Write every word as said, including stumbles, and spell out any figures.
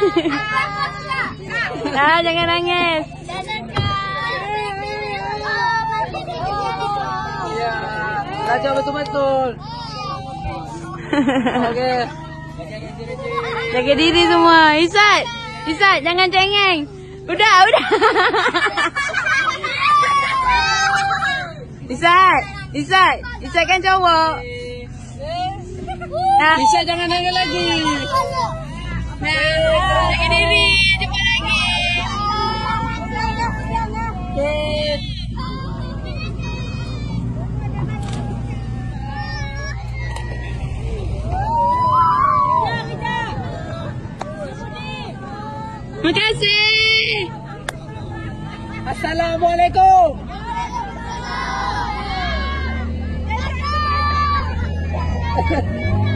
Dah, jangan nangis. Ya, baca betul-betul. Okey. Jaga diri semua. Isat. Isat, jangan cengeng. Udah, udah. Isat. Isat. Isat kan cowok. Nah. Isat jangan nangis lagi. Nah, jaga diri. Jumpa lagi. Okey. Terima kasih. Assalamualaikum.